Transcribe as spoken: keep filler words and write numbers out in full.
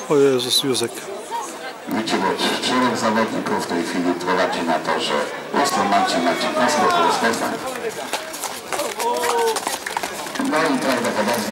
O Jezus, Józek. Wiecie, bo czterech zawodników w tej chwili prowadzi na to, że jest to Marcin Marcin Pasko, to jest Stefan. No i prawdopodobnie